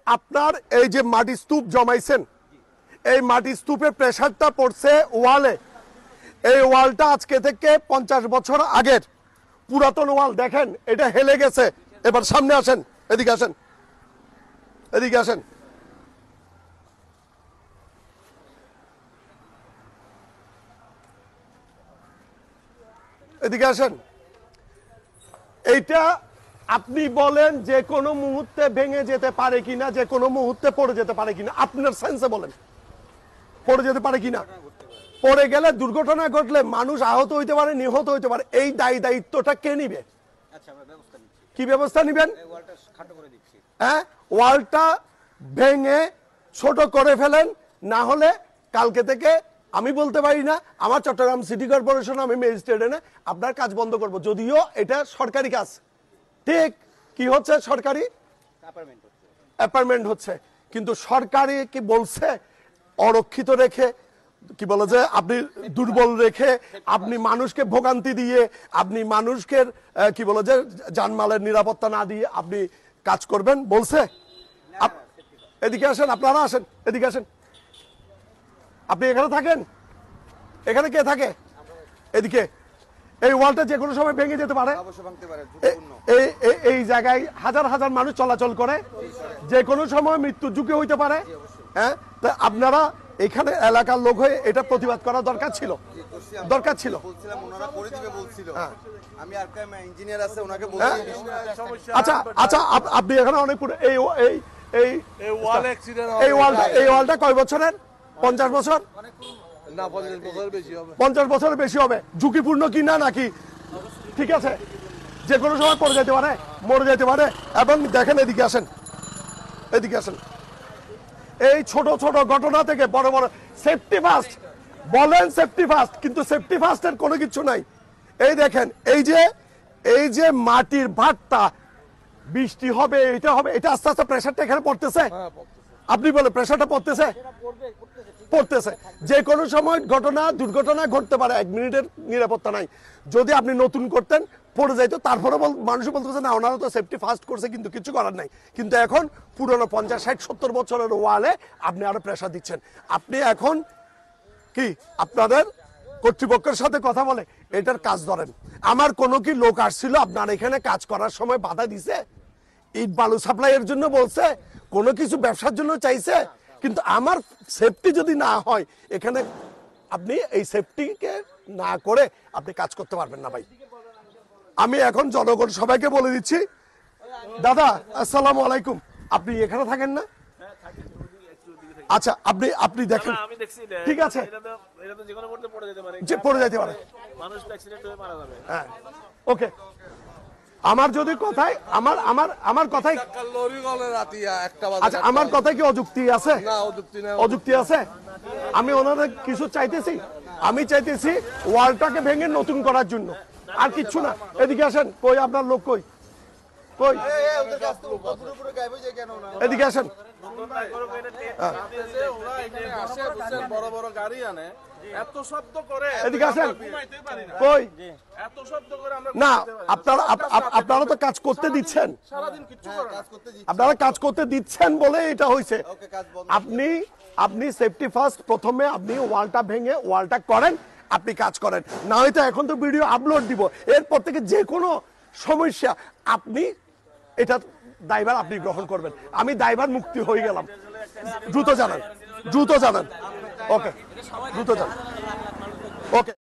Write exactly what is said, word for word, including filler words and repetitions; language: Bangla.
আপনার এই যে মাটি স্তূপ জমাইছেন, এই মাটি স্তূপের প্রেসারটা পড়ছে ওয়ালে। এই ওয়ালটা আজকে থেকে পঞ্চাশ বছর আগের পুরাতন ওয়াল। দেখেন এটা হেলে গেছে। এবার সামনে আসেন, এদিকে আসেন, এদিকে আসেন। এদিকে আসেন। এইটা আপনি বলেন যে কোনো মুহূর্তে ভেঙে যেতে পারে কিনা, যে কোনো মুহূর্তে পড়ে যেতে পারে কিনা, আপনার সেন্সে বলেন পড়ে যেতে পারে কিনা। পড়ে গেলে দুর্ঘটনা ঘটলে মানুষ আহত হইতে পারে, নিহত হইতে পারে। এই দায়ী দায়িত্বটা কে নিবে? কি ব্যবস্থা নিবেন? হ্যাঁ, ওয়ালটা ভেঙে ছোট করে ফেলেন, না হলে কালকে থেকে আমি বলতে পারি না, আমার চট্টগ্রাম সিটি কর্পোরেশন, আমি ম্যাজিস্ট্রেট এনে আপনার কাজ বন্ধ করব। যদিও এটা সরকারি কাজ, ঠিক কি হচ্ছে সরকারি অ্যাপার্টমেন্ট হচ্ছে, কিন্তু সরকারি কি বলছে অরক্ষিত রেখে, কি বলে যে আপনি দুর্বল রেখে, আপনি মানুষকে ভোগান্তি দিয়ে, আপনি মানুষকে কি বলে যে জানমালের নিরাপত্তা না দিয়ে আপনি কাজ করবেন বলছে? এদিকে আসেন, আপনারা আসেন, এদিকে আসেন। আপনি এখানে থাকেন? এখানে কে থাকে? এদিকে। এই ওয়ালটা যে কোনো সময় ভেঙে যেতে পারে। এই জায়গায় হাজার হাজার মানুষ চলাচল করে, যে কোনো সময় মৃত্যু ঝুঁকি হইতে পারে। হ্যাঁ, তা আপনারা এখানে এলাকার লোক হয়ে এটা প্রতিবাদ করা দরকার ছিল, দরকার ছিল। আচ্ছা আচ্ছা, আপনি এখানে অনেক এই এই এই এই ওয়ালটা এই ওয়ালটা কয় বছরের? পঞ্চাশ বছর? না, পঞ্চাশ বছরের বেশি হবে। পঞ্চাশ বছরের বেশি হবে। ঝুঁকিপূর্ণ কি না নাকি? ঠিক আছে, যে কোনো সময় পড়ে যেতে পারে, মরে যেতে পারে। এবং দেখেন, এদিকে আসেন, এদিকে আসেন। এই ছোট ছোট ঘটনা থেকে বড় বড় সেফটি ফার্স্ট বলেন, সেফটি ফার্স্ট, কিন্তু সেফটি ফার্স্টের কোনো কিছু নাই। এই দেখেন, এই যে এই যে মাটির ভাতটা, বৃষ্টি হবে, এটা হবে, এটা আস্তে আস্তে প্রেসারটা এখানে পড়তেছে। আপনি বলে প্রেসারটা পড়তেছে, পড়তেছে। যে কোনো সময় ঘটনা দুর্ঘটনা ঘটতে পারে, এক মিনিটের নিরাপত্তা নাই। যদি আপনি নতুন করতেন, পড়ে যাইতো, তারপরে মানুষ বলতেছে না ওনারা তো সেফটি ফার্স্ট করছে, কিন্তু কিছু করার নাই। কিন্তু এখন পুরনো পঞ্চাশ ষাট সত্তর বছরের ওয়ালে আপনি আরো প্রেসার দিচ্ছেন। আপনি এখন কি আপনাদের কর্তৃপক্ষের সাথে কথা বলে এটার কাজ ধরেন। আমার কোনো কি লোক আসছিল আপনার এখানে কাজ করার সময় বাধা দিছে? ইট বালু সাপ্লাইয়ের জন্য বলছে, কোনো কিছু ব্যবসার জন্য চাইছে? কিন্তু আমার সেফটি যদি না হয়, এখানে আপনি এই সেফটিকে না করে আপনি কাজ করতে পারবেন না ভাই। আমি এখন জনগণ সবাইকে বলে দিচ্ছি, দাদা আসসালামু আলাইকুম, আপনি এখানে থাকেন না? আচ্ছা, আপনি আপনি দেখেন, ঠিক আছে, যে পড়ে যেতে পারে, হ্যাঁ, ওকে। আমার যদি কথাই আমার আমার আমার কথাই আচ্ছা, আমার কথাই কি অযুক্তি আছে? অযুক্তি আছে? আমি ওনাদের কিছু চাইতেছি, আমি চাইতেছি ওয়ালটাকে ভেঙে নতুন করার জন্য, আর কিচ্ছু না। এদিকে আসেন, কই আপনার লোক কই? কই? এদিকে আসেন। বড় বড় গাড়ি আনে, এত শব্দ করে। এদিকে আসেন। কই? এত শব্দ করে আমরা না, আপনারা আপনারা তো কাজ করতে দিচ্ছেন, সারাদিন কিচ্ছু করে না। আপনারা কাজ করতে দিচ্ছেন বলে এটা হয়েছে। আপনি আপনি সেফটি ফার্স্ট, প্রথমে আপনি ওয়ালটা ভেঙে ওয়ালটা করেন, আপনি কাজ করেন। না হয়তো এখন তো ভিডিও আপলোড দিব, এরপর থেকে যে কোনো সমস্যা আপনি এটা দায়ভার আপনি গ্রহণ করবেন। আমি দায়ভার মুক্তি হয়ে গেলাম। দ্রুত জানান, দ্রুত জানান। ওকে, দ্রুত জানান। ওকে।